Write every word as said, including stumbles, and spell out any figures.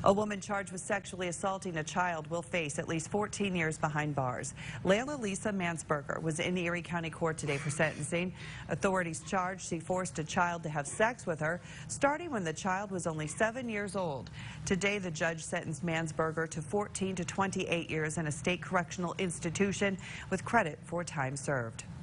A woman charged with sexually assaulting a child will face at least fourteen years behind bars. Layla Lisa Mansberger was in Erie County Court today for sentencing. Authorities charged she forced a child to have sex with her, starting when the child was only seven years old. Today, the judge sentenced Mansberger to fourteen to twenty-eight years in a state correctional institution with credit for time served.